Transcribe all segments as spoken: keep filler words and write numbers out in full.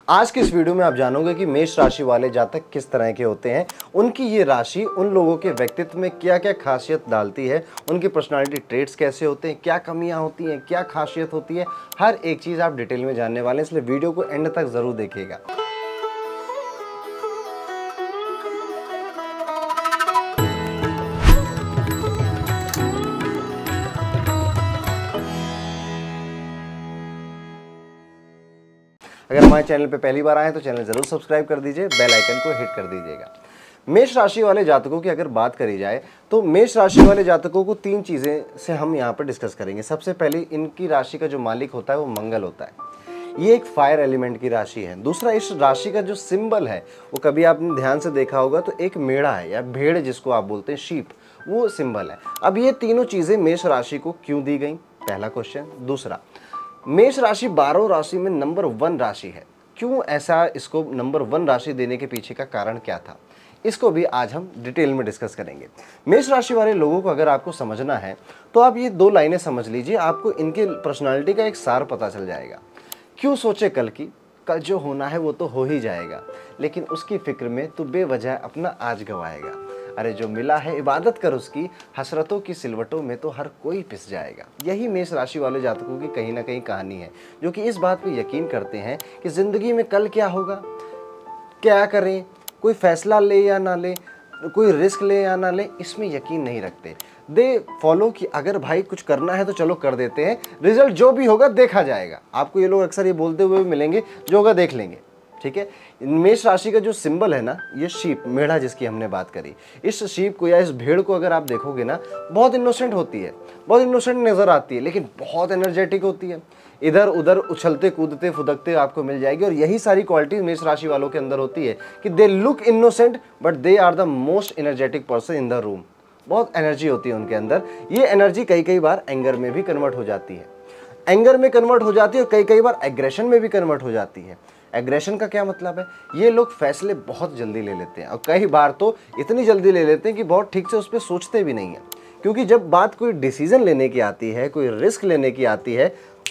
आज के इस वीडियो में आप जानोगे कि मेष राशि वाले जातक किस तरह के होते हैं, उनकी ये राशि उन लोगों के व्यक्तित्व में क्या क्या खासियत डालती है, उनकी पर्सनालिटी ट्रेट्स कैसे होते हैं, क्या कमियां होती हैं, क्या खासियत होती है, हर एक चीज़ आप डिटेल में जानने वाले हैं, इसलिए वीडियो को एंड तक ज़रूर देखिएगा। अगर हमारे चैनल पे पहली बार आए तो चैनल जरूर सब्सक्राइब कर दीजिए, बेल आइकन को हिट कर दीजिएगा। मेष राशि वाले जातकों की अगर बात करी जाए तो मेष राशि वाले जातकों को तीन चीज़ें से हम यहाँ पर डिस्कस करेंगे। सबसे पहले इनकी राशि का जो मालिक होता है वो मंगल होता है। ये एक फायर एलिमेंट की राशि है। दूसरा, इस राशि का जो सिंबल है वो कभी आपने ध्यान से देखा होगा तो एक मेढ़ा है या भेड़ जिसको आप बोलते हैं, शीप, वो सिंबल है। अब ये तीनों चीज़ें मेष राशि को क्यों दी गई, पहला क्वेश्चन। दूसरा, मेष राशि बारह राशि में नंबर वन राशि है, क्यों ऐसा इसको नंबर वन राशि देने के पीछे का कारण क्या था, इसको भी आज हम डिटेल में डिस्कस करेंगे। मेष राशि वाले लोगों को अगर आपको समझना है तो आप ये दो लाइनें समझ लीजिए, आपको इनके पर्सनालिटी का एक सार पता चल जाएगा। क्यों सोचे कल की, कल जो होना है वो तो हो ही जाएगा, लेकिन उसकी फिक्र में तू बेवजह अपना आज गवाएगा। अरे जो मिला है इबादत कर उसकी, हसरतों की सिलवटों में तो हर कोई पिस जाएगा। यही मेष राशि वाले जातकों की कहीं ना कहीं कहानी है, जो कि इस बात पे यकीन करते हैं कि ज़िंदगी में कल क्या होगा, क्या करें, कोई फैसला ले या ना ले, कोई रिस्क ले या ना ले, इसमें यकीन नहीं रखते। दे फॉलो कि अगर भाई कुछ करना है तो चलो कर देते हैं, रिजल्ट जो भी होगा देखा जाएगा। आपको ये लोग अक्सर ये बोलते हुए मिलेंगे, जो होगा देख लेंगे। ठीक है, मेष राशि का जो सिंबल है ना, ये शीप, मेढ़ा जिसकी हमने बात करी, इस शीप को या इस भेड़ को अगर आप देखोगे ना, बहुत इनोसेंट होती है, बहुत इनोसेंट नज़र आती है, लेकिन बहुत एनर्जेटिक होती है। इधर उधर उछलते कूदते फुदकते आपको मिल जाएगी। और यही सारी क्वालिटी मेष राशि वालों के अंदर होती है कि they look innocent but they are the most energetic person in the room. बहुत एनर्जी होती है उनके अंदर। ये एनर्जी कई कई बार एंगर में भी कन्वर्ट हो जाती है, एंगर में कन्वर्ट हो जाती है और कई कई बार एग्रेशन में भी कन्वर्ट हो जाती है। एग्रेशन का क्या मतलब है, ये लोग फैसले बहुत जल्दी ले लेते हैं और कई बार तो इतनी जल्दी ले लेते हैं कि बहुत ठीक से उस पर सोचते भी नहीं है। क्योंकि जब बात कोई डिसीजन लेने की आती है, कोई रिस्क लेने की आती है,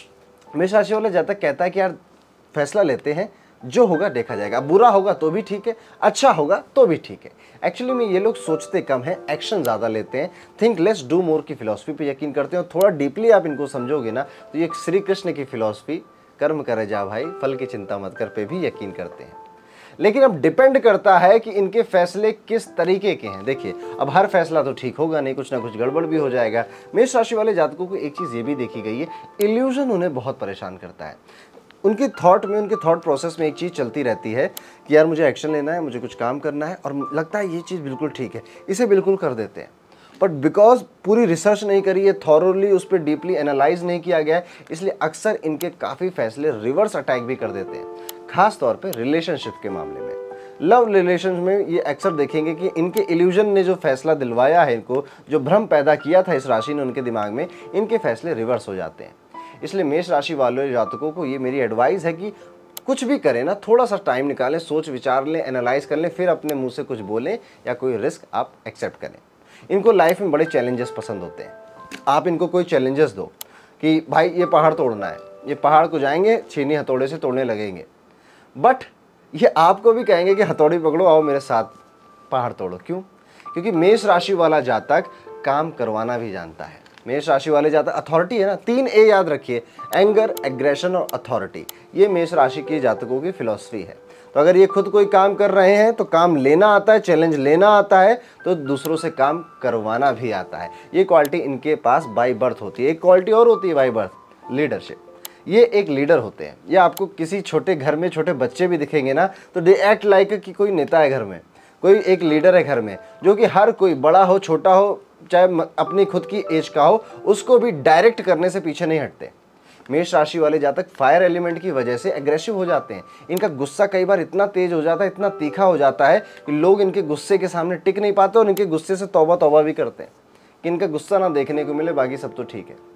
मेष राशि वाला जातक कहता है कि यार फैसला लेते हैं, जो होगा देखा जाएगा, बुरा होगा तो भी ठीक है, अच्छा होगा तो भी ठीक है। एक्चुअली में ये लोग सोचते कम है, एक्शन ज़्यादा लेते हैं। थिंक लेस डू मोर की फिलॉसफी पे यकीन करते हैं। और थोड़ा डीपली आप इनको समझोगे ना तो ये श्री कृष्ण की फिलॉसफी, कर्म करे जा भाई फल की चिंता मत कर, पे भी यकीन करते हैं। लेकिन अब डिपेंड करता है कि इनके फैसले किस तरीके के हैं। देखिए, अब हर फैसला तो ठीक होगा नहीं, कुछ ना कुछ गड़बड़ भी हो जाएगा। मेष राशि वाले जातकों को एक चीज़ ये भी देखी गई है, इल्यूजन उन्हें बहुत परेशान करता है। उनकी थॉट में, उनके थॉट प्रोसेस में एक चीज़ चलती रहती है कि यार मुझे एक्शन लेना है, मुझे कुछ काम करना है, और लगता है ये चीज़ बिल्कुल ठीक है, इसे बिल्कुल कर देते हैं। बट बिकॉज पूरी रिसर्च नहीं करी है, थॉरोली उस पर डीपली एनालाइज नहीं किया गया है, इसलिए अक्सर इनके काफ़ी फैसले रिवर्स अटैक भी कर देते हैं। खास तौर पे रिलेशनशिप के मामले में, लव रिलेशन में ये अक्सर देखेंगे कि इनके इल्यूजन ने जो फैसला दिलवाया है इनको, जो भ्रम पैदा किया था इस राशि ने उनके दिमाग में, इनके फैसले रिवर्स हो जाते हैं। इसलिए मेष राशि वाले जातकों को ये मेरी एडवाइस है कि कुछ भी करें ना, थोड़ा सा टाइम निकालें, सोच विचार लें, एनालाइज कर लें, फिर अपने मुंह से कुछ बोलें या कोई रिस्क आप एक्सेप्ट करें। इनको लाइफ में बड़े चैलेंजेस पसंद होते हैं। आप इनको कोई चैलेंजेस दो कि भाई ये पहाड़ तोड़ना है, ये पहाड़ को जाएंगे छीनी हथौड़े से तोड़ने लगेंगे, बट ये आपको भी कहेंगे कि हथौड़ी पकड़ो, आओ मेरे साथ पहाड़ तोड़ो। क्यों? क्योंकि मेष राशि वाला जातक काम करवाना भी जानता है। मेष राशि वाले जातक, अथॉरिटी है ना, तीन ए याद रखिए, एंगर, एग्रेशन और अथॉरिटी, ये मेष राशि के जातकों की फिलॉसफी है। तो अगर ये खुद कोई काम कर रहे हैं तो काम लेना आता है, चैलेंज लेना आता है, तो दूसरों से काम करवाना भी आता है। ये क्वालिटी इनके पास बाय बर्थ होती है। एक क्वालिटी और होती है बाय बर्थ, लीडरशिप। ये एक लीडर होते हैं। ये आपको किसी छोटे घर में छोटे बच्चे भी दिखेंगे ना तो दे एक्ट लाइक कि कोई नेता है घर में, कोई एक लीडर है घर में, जो कि हर कोई, बड़ा हो छोटा हो, चाहे अपनी खुद की एज का हो, उसको भी डायरेक्ट करने से पीछे नहीं हटते। मेष राशि वाले जातक फायर एलिमेंट की वजह से एग्रेसिव हो जाते हैं। इनका गुस्सा कई बार इतना तेज हो जाता है, इतना तीखा हो जाता है कि लोग इनके गुस्से के सामने टिक नहीं पाते और इनके गुस्से से तौबा तौबा भी करते हैं कि इनका गुस्सा ना देखने को मिले, बाकी सब तो ठीक है।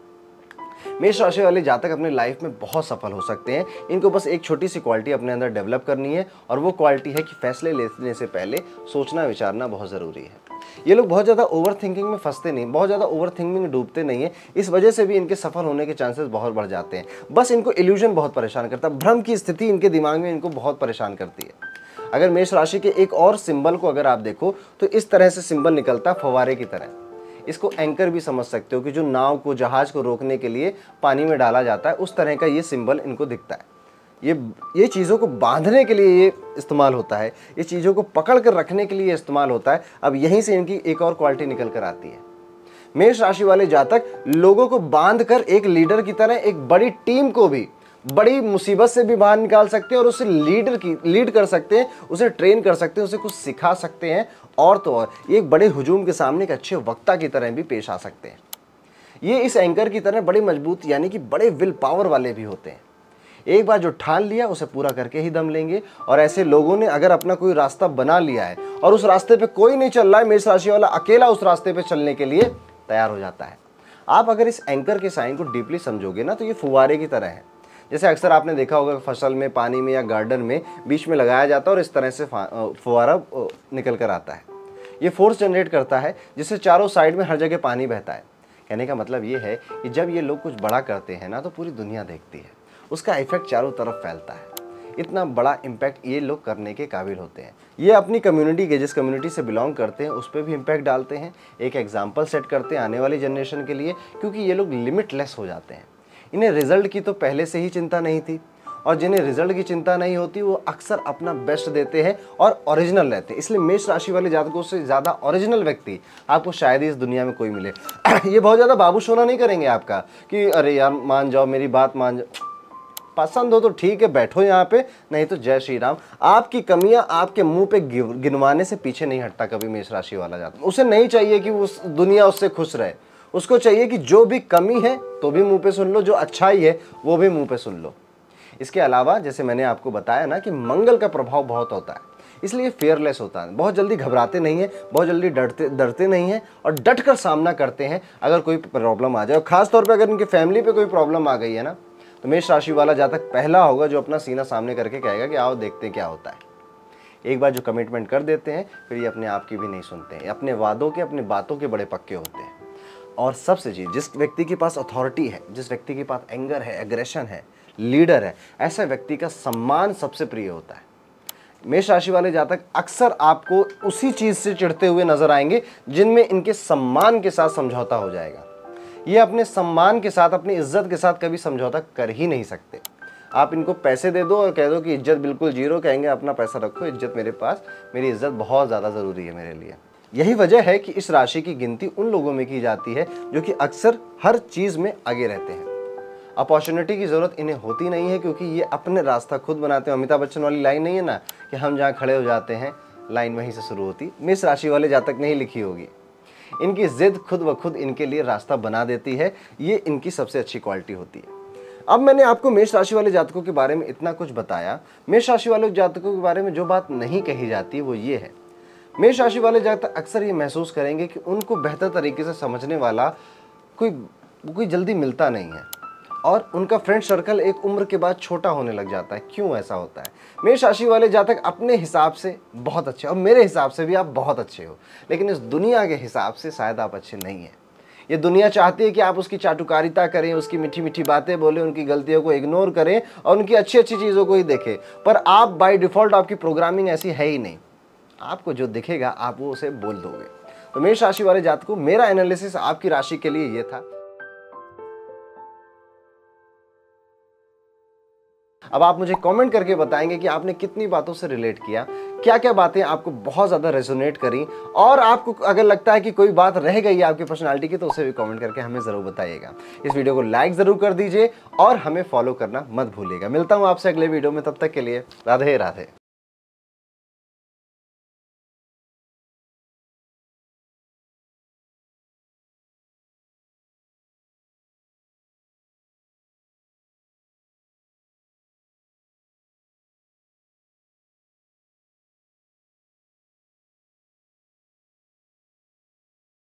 मेष राशि वाले जातक अपनी लाइफ में बहुत सफल हो सकते हैं। इनको बस एक छोटी सी क्वालिटी अपने अंदर डेवलप करनी है, और वो क्वालिटी है कि फैसले लेने से पहले सोचना विचारना बहुत ज़रूरी है। ये लोग बहुत ज़्यादा ओवर थिंकिंग में फंसते नहीं, बहुत ज़्यादा ओवर थिंकिंग में डूबते नहीं है, इस वजह से भी इनके सफल होने के चांसेस बहुत बढ़ जाते हैं। बस इनको इल्यूजन बहुत परेशान करता है, भ्रम की स्थिति इनके दिमाग में इनको बहुत परेशान करती है। अगर मेष राशि के एक और सिंबल को अगर आप देखो तो इस तरह से सिंबल निकलता है फव्वारे की तरह। इसको एंकर भी समझ सकते हो कि जो नाव को, जहाज को रोकने के लिए पानी में डाला जाता है, उस तरह का ये सिंबल इनको दिखता है। ये ये चीज़ों को बांधने के लिए ये इस्तेमाल होता है, ये चीज़ों को पकड़ कर रखने के लिए इस्तेमाल होता है। अब यहीं से इनकी एक और क्वालिटी निकल कर आती है। मेष राशि वाले जातक लोगों को बांध कर एक लीडर की तरह एक बड़ी टीम को भी बड़ी मुसीबत से भी बाहर निकाल सकते हैं और उसे लीडर की लीड कर सकते हैं, उसे ट्रेन कर सकते हैं, उसे कुछ सिखा सकते हैं। और तो और ये एक बड़े हुजूम के सामने एक अच्छे वक्ता की तरह भी पेश आ सकते हैं। ये इस एंकर की तरह बड़े मजबूत यानी कि बड़े विल पावर वाले भी होते हैं। एक बार जो ठान लिया उसे पूरा करके ही दम लेंगे। और ऐसे लोगों ने अगर अपना कोई रास्ता बना लिया है और उस रास्ते पे कोई नहीं चल रहा है, मेष राशि वाला अकेला उस रास्ते पे चलने के लिए तैयार हो जाता है। आप अगर इस एंकर के साइन को डीपली समझोगे ना तो ये फुवारे की तरह है। जैसे अक्सर आपने देखा होगा फसल में, पानी में या गार्डन में बीच में लगाया जाता है और इस तरह से फुवारा निकल कर आता है। ये फोर्स जनरेट करता है जिससे चारों साइड में हर जगह पानी बहता है। कहने का मतलब ये है कि जब ये लोग कुछ बड़ा करते हैं ना तो पूरी दुनिया देखती है, उसका इफेक्ट चारों तरफ फैलता है। इतना बड़ा इम्पैक्ट ये लोग करने के काबिल होते हैं। ये अपनी कम्युनिटी के, जिस कम्युनिटी से बिलोंग करते हैं, उस पर भी इम्पैक्ट डालते हैं, एक एग्जाम्पल सेट करते हैं आने वाली जनरेशन के लिए, क्योंकि ये लोग लिमिटलेस हो जाते हैं। इन्हें रिजल्ट की तो पहले से ही चिंता नहीं थी, और जिन्हें रिजल्ट की चिंता नहीं होती वो अक्सर अपना बेस्ट देते हैं और ओरिजिनल रहते हैं। इसलिए मेष राशि वाले जातकों से ज़्यादा ओरिजिनल व्यक्ति आपको शायद ही इस दुनिया में कोई मिले। ये बहुत ज़्यादा बाबू सोना नहीं करेंगे आपका कि अरे यार मान जाओ, मेरी बात मान जाओ, पसंद हो तो ठीक है बैठो यहाँ पे, नहीं तो जय श्री राम। आपकी कमियां आपके मुंह पे गिनवाने से पीछे नहीं हटता कभी मेष राशि वाला जातक। उसे नहीं चाहिए कि उस दुनिया उससे खुश रहे, उसको चाहिए कि जो भी कमी है तो भी मुंह पे सुन लो, जो अच्छाई है वो भी मुंह पे सुन लो। इसके अलावा जैसे मैंने आपको बताया ना कि मंगल का प्रभाव बहुत होता है, इसलिए फेयरलेस होता है। बहुत जल्दी घबराते नहीं है, बहुत जल्दी डरते डरते नहीं है और डट कर सामना करते हैं अगर कोई प्रॉब्लम आ जाए। और खासतौर पर अगर इनकी फैमिली पे कोई प्रॉब्लम आ गई है ना तो मेष राशि वाला जातक पहला होगा जो अपना सीना सामने करके कहेगा कि आओ देखते हैं क्या होता है। एक बार जो कमिटमेंट कर देते हैं फिर ये अपने आप की भी नहीं सुनते हैं, अपने वादों के, अपने बातों के बड़े पक्के होते हैं। और सबसे चीज़, जिस व्यक्ति के पास अथॉरिटी है, जिस व्यक्ति के पास एंगर है, एग्रेशन है, लीडर है, ऐसा व्यक्ति का सम्मान सबसे प्रिय होता है। मेष राशि वाले जातक अक्सर आपको उसी चीज़ से चिढ़ते हुए नजर आएंगे जिनमें इनके सम्मान के साथ समझौता हो जाएगा। ये अपने सम्मान के साथ, अपनी इज्जत के साथ कभी समझौता कर ही नहीं सकते। आप इनको पैसे दे दो और कह दो कि इज्जत बिल्कुल जीरो, कहेंगे अपना पैसा रखो, इज्जत मेरे पास, मेरी इज्जत बहुत ज़्यादा ज़रूरी है मेरे लिए। यही वजह है कि इस राशि की गिनती उन लोगों में की जाती है जो कि अक्सर हर चीज़ में आगे रहते हैं। अपॉर्चुनिटी की ज़रूरत इन्हें होती नहीं है क्योंकि ये अपने रास्ता खुद बनाते हैं। अमिताभ बच्चन वाली लाइन नहीं है ना कि हम जहाँ खड़े हो जाते हैं लाइन वहीं से शुरू होती, मेष राशि वाले जातक ने ही लिखी होगी। इनकी जिद खुद ब खुद इनके लिए रास्ता बना देती है, ये इनकी सबसे अच्छी क्वालिटी होती है। अब मैंने आपको मेष राशि वाले जातकों के बारे में इतना कुछ बताया। मेष राशि वाले जातकों के बारे में जो बात नहीं कही जाती वो ये है, मेष राशि वाले जातक अक्सर ये महसूस करेंगे कि उनको बेहतर तरीके से समझने वाला कोई कोई जल्दी मिलता नहीं है और उनका फ्रेंड सर्कल एक उम्र के बाद छोटा होने लग जाता है। क्यों ऐसा होता है? मेष राशि वाले जातक अपने हिसाब से बहुत अच्छे, और मेरे हिसाब से भी आप बहुत अच्छे हो, लेकिन इस दुनिया के हिसाब से शायद आप अच्छे नहीं हैं। ये दुनिया चाहती है कि आप उसकी चाटुकारिता करें, उसकी मीठी मीठी बातें बोलें, उनकी गलतियों को इग्नोर करें और उनकी अच्छी अच्छी चीज़ों को ही देखें। पर आप बाय डिफ़ॉल्ट, आपकी प्रोग्रामिंग ऐसी है ही नहीं। आपको जो दिखेगा आप वो उसे बोल दोगे। तो मेष राशि वाले जातकों, मेरा एनालिसिस आपकी राशि के लिए ये था। अब आप मुझे कमेंट करके बताएंगे कि आपने कितनी बातों से रिलेट किया, क्या क्या बातें आपको बहुत ज़्यादा रेजोनेट करी, और आपको अगर लगता है कि कोई बात रह गई है आपकी पर्सनालिटी की तो उसे भी कमेंट करके हमें ज़रूर बताइएगा। इस वीडियो को लाइक ज़रूर कर दीजिए और हमें फॉलो करना मत भूलिएगा। मिलता हूँ आपसे अगले वीडियो में, तब तक के लिए राधे राधे।